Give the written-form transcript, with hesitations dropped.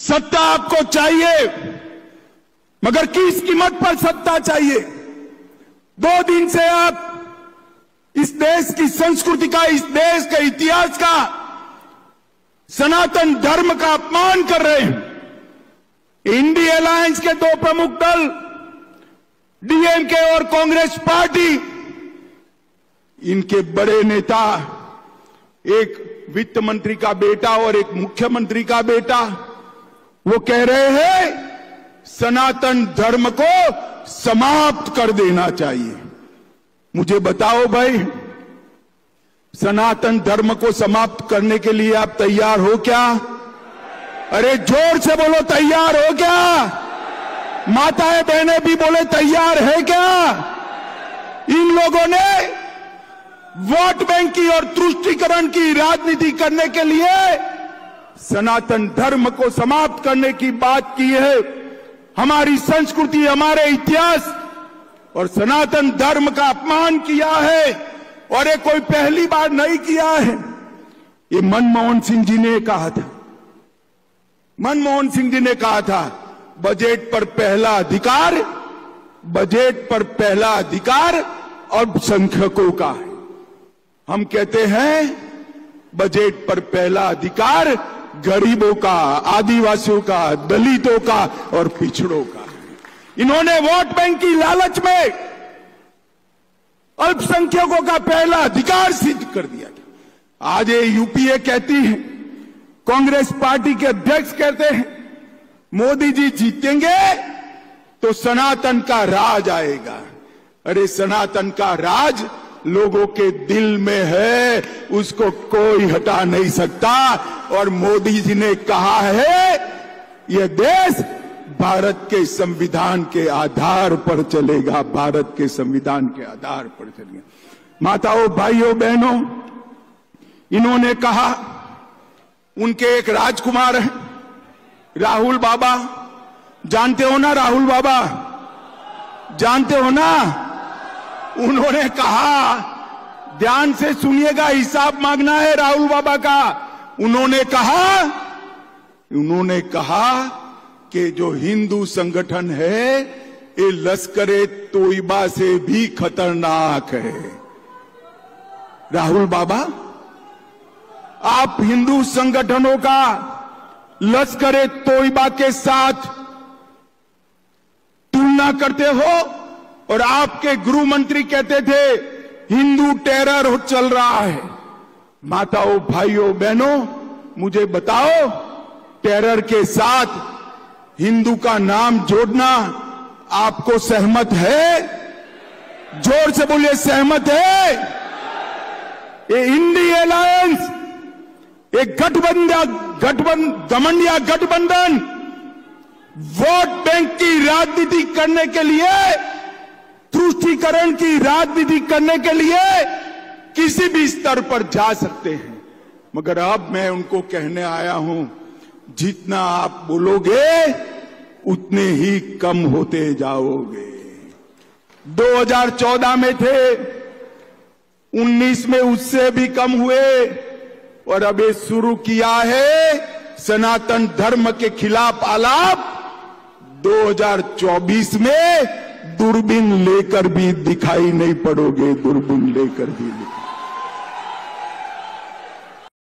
सत्ता आपको चाहिए, मगर किस कीमत पर सत्ता चाहिए? 2 दिन से आप इस देश की संस्कृति का, इस देश के इतिहास का, सनातन धर्म का अपमान कर रहे हैं। इंडी अलायंस के 2 प्रमुख दल, डीएमके और कांग्रेस पार्टी, इनके बड़े नेता, एक वित्त मंत्री का बेटा और एक मुख्यमंत्री का बेटा, वो कह रहे हैं सनातन धर्म को समाप्त कर देना चाहिए। मुझे बताओ भाई, सनातन धर्म को समाप्त करने के लिए आप तैयार हो क्या? अरे जोर से बोलो, तैयार हो क्या? माताएं बहनें भी बोले तैयार है क्या? इन लोगों ने वोट बैंक की और तुष्टीकरण की राजनीति करने के लिए सनातन धर्म को समाप्त करने की बात की है। हमारी संस्कृति, हमारे इतिहास और सनातन धर्म का अपमान किया है, और ये कोई पहली बार नहीं किया है। ये मनमोहन सिंह जी ने कहा था, मनमोहन सिंह जी ने कहा था बजट पर पहला अधिकार, बजट पर पहला अधिकार अल्पसंख्यकों का है। हम कहते हैं बजट पर पहला अधिकार गरीबों का, आदिवासियों का, दलितों का और पिछड़ों का। इन्होंने वोट बैंक की लालच में अल्पसंख्यकों का पहला अधिकार सिद्ध कर दिया था। आज ये यूपीए कहती है, कांग्रेस पार्टी के अध्यक्ष कहते हैं मोदी जी जीतेंगे तो सनातन का राज आएगा। अरे सनातन का राज लोगों के दिल में है, उसको कोई हटा नहीं सकता। और मोदी जी ने कहा है यह देश भारत के संविधान के आधार पर चलेगा, भारत के संविधान के आधार पर चलेगा। माताओं, भाइयों, बहनों, इन्होंने कहा, उनके एक राजकुमार हैं राहुल बाबा, जानते हो ना राहुल बाबा, जानते हो ना? उन्होंने कहा, ध्यान से सुनिएगा, हिसाब मांगना है राहुल बाबा का। उन्होंने कहा कि जो हिंदू संगठन है ये लश्कर-ए तोयबा से भी खतरनाक है। राहुल बाबा, आप हिंदू संगठनों का लश्कर-ए तोयबा के साथ तुलना करते हो, और आपके गृह मंत्री कहते थे हिंदू टेरर चल रहा है। माताओं, भाइयों, बहनों, मुझे बताओ, टेरर के साथ हिंदू का नाम जोड़ना आपको सहमत है? जोर से बोलिए, सहमत है? ये इंडी अलायंस, एक गठबंधन गठबंधन वोट बैंक की राजनीति करने के लिए, तुष्टीकरण की राजनीति करने के लिए किसी भी स्तर पर जा सकते हैं। मगर अब मैं उनको कहने आया हूं, जितना आप बोलोगे उतने ही कम होते जाओगे। 2014 में थे, 19 में उससे भी कम हुए, और अब ये शुरू किया है सनातन धर्म के खिलाफ आलाप। 2024 में दूरबीन लेकर भी दिखाई नहीं पड़ोगे, दूरबीन लेकर भी।